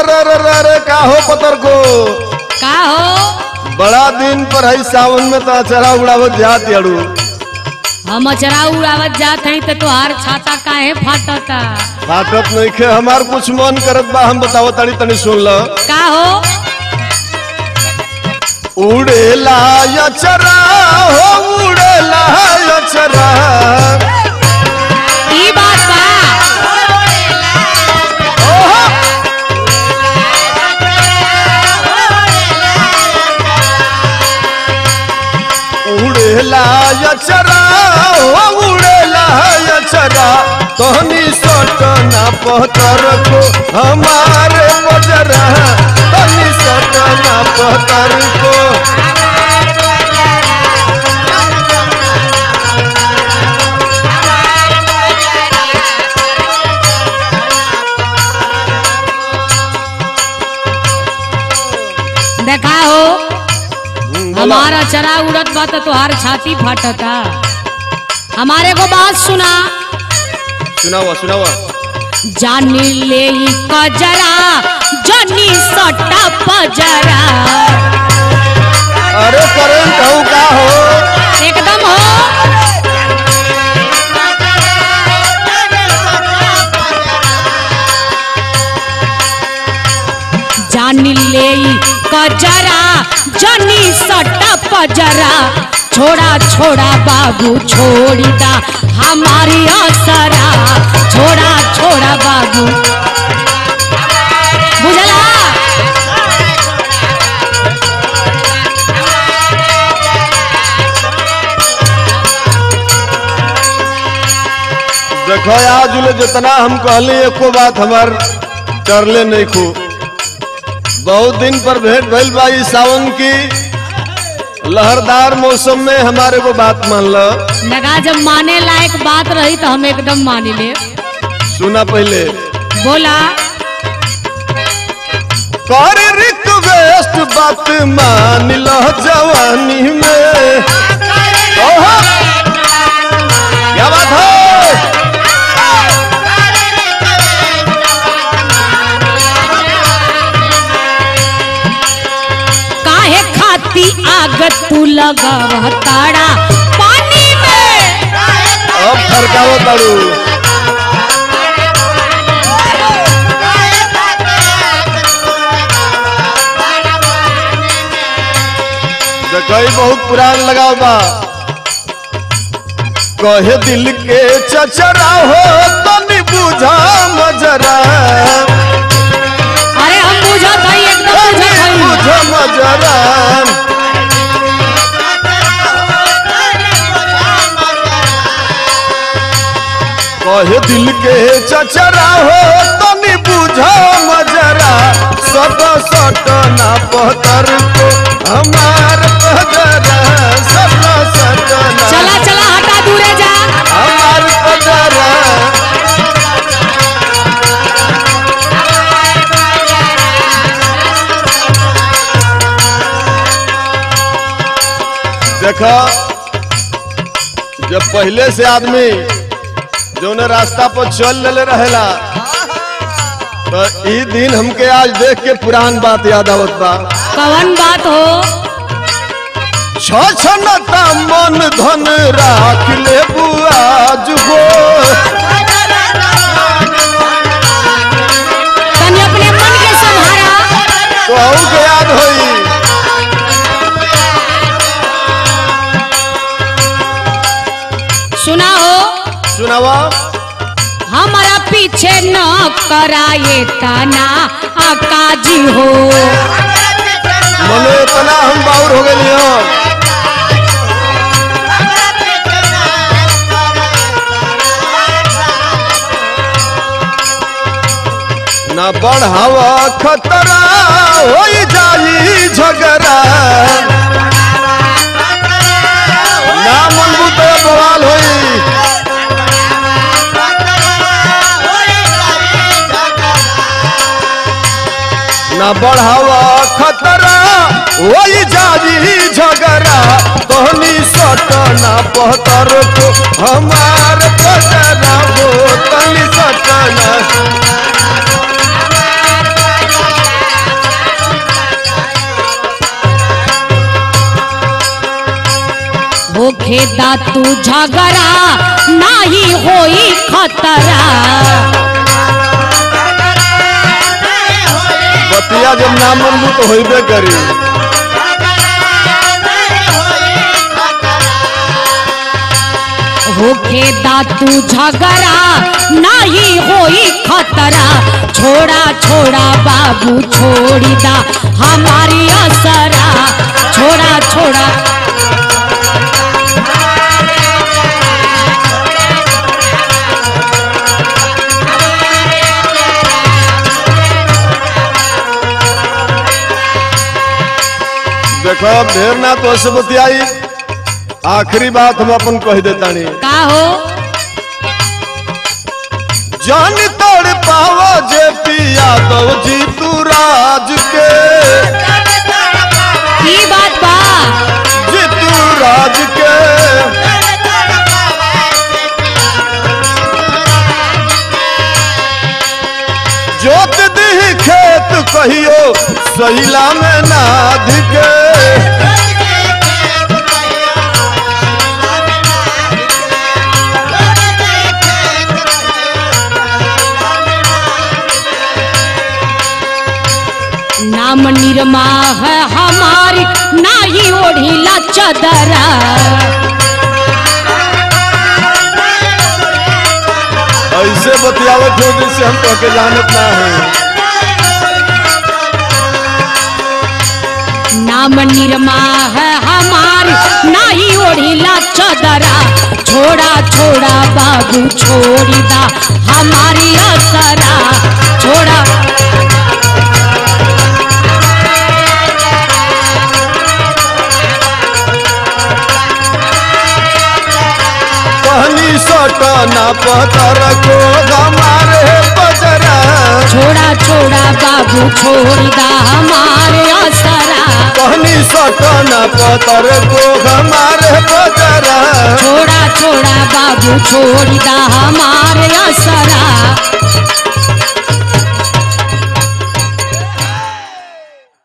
अरे का हो पतर को का हो बड़ा दिन पर है सावन में तो अचरा उड़ावत जात यारू। हम अचरा उड़ावत जात हैं तो तोहार छाता काहे फाटता? फाटत नहीं खे हमार कुछ मन करत बा हम बताओ तनी तनी सुन लो। का हो उड़ेला अचरा हो उड़ेला अचरा ई बात बा उड़ेला अचरा हो उड़ेला अचरा तोहनी सटना पहतर को हमारे बजरा तोहनी सटना पहतर को देखा हो हमारा चरा उड़त बा तो तोहार छाती फाटता। हमारे को बात सुना सुनावा सुनावा। जानी ले कजरा जनी सट्टा पजरा। अरे करंट हो का हो एकदम हो जानी ले कजरा जनी सट्टा पजरा। छोड़ा छोड़ा बाबू छोड़ी दा हमारी असरा। छोड़ा छोड़ा बाबू बुझला। देखो आज जितना हम कहली एको बात हमार करले नहीं खू। बहुत दिन पर भेंट भइल बा इस सावन की लहरदार मौसम में हमारे को बात मान लो। लगा जब माने लायक बात रही तो हम एकदम मान ले। सुना पहले बोला कर रिक्वेस्ट बात मान लो जवानी में। ओहो क्या बात है आगत तू लगावा ताड़ा पानी में। अब फरकावो ताड़ू देखई बहुत पुरान लगाओ बा। कहे दिल के चचरा हो तनी बुझा मजरा। अरे हम बुझा भाई एकदम बुझा मजरा। कहे दिल के चचरा हो तनी बुझा मजरा। सट सट ना पहतर को हमार पजरा। सट सट ना चला चला हटा दूरे जा हमार पजरा। देखा जब पहले से आदमी जो ने रास्ता पर चल ले रहेला तो ई दिन हमके आज देख के पुरान बात याद आवत बा। कवन बात हो छछनता मन धन राख ले बुआज हो। तनी अपने मन के संभारा तो के याद होई सुना हो सुनावा। हमारा पीछे न कराए तना आकाजी हो। मने इतना हम बाउर हो गए हो। ना बढ़ावा खतरा हो जाई झगड़ा। ना मनबू तो बवाल होई। ना बढ़ावा खतरा हो जाई झगड़ा। तोहनी सटना पहतर को हमार पजरा हो तनी सटना। खेदा तू झगड़ा नाही होई खतरा। बतिया जब ना मनबू तो होइबे करी। हो खेदा तू झगड़ा नाही होई खतरा। छोड़ा छोड़ा बाबू छोड़ी दा हमारी असरा। छोड़ा छोड़ा देखो अब ढेर ना तो ऐसे बतियाई। आखिरी बात हम अपन कह देतानी। का हो जान तोड़ पावो जे पिया दो जी तू राज के। की बात बा जी तू राज के। जोत दी खेत कहियो सहिला में नाध के। नाम निरमा है हमारी नाही ओढ़ीला चदरा। ऐसे बतियावत हो जिससे हम तो के जानत ना है। नाम निरमा है हमारी नाही ओढ़ीला चदरा। छोड़ा छोड़ा बाबू छोड़ी दा हमारी असरा। छोड़ा कहनी सटना पतर को हमारे बजरा। छोड़ा छोड़ा बाबू छोड़ी दा हमारे असरा। कहनी सटना पतर को हमारे बजरा। छोड़ा छोड़ा बाबू छोड़ी दा हमारे असरा।